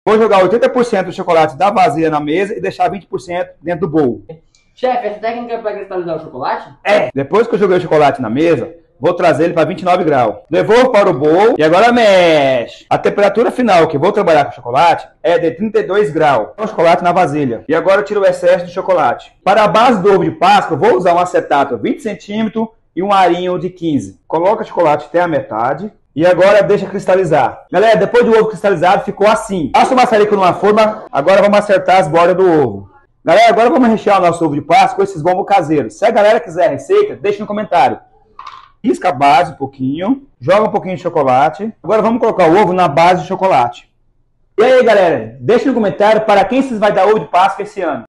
Vou jogar 80% do chocolate da vasilha na mesa e deixar 20% dentro do bowl. Chefe, essa técnica é para cristalizar o chocolate? Depois que eu joguei o chocolate na mesa, vou trazer ele para 29 graus. Devolvo para o bowl e agora mexe. A temperatura final que vou trabalhar com o chocolate é de 32 graus. O chocolate na vasilha. E agora eu tiro o excesso de chocolate. Para a base do ovo de Páscoa, vou usar um acetato 20 centímetros e um arinho de 15. Coloca o chocolate até a metade. E agora deixa cristalizar. Galera, depois do ovo cristalizado, ficou assim. Passa o maçarico numa forma. Agora vamos acertar as bordas do ovo. Galera, agora vamos rechear o nosso ovo de Páscoa com esses bombons caseiros. Se a galera quiser a receita, deixa no comentário. Risca a base um pouquinho. Joga um pouquinho de chocolate. Agora vamos colocar o ovo na base de chocolate. E aí, galera, deixa no comentário para quem vocês vai dar ovo de Páscoa esse ano.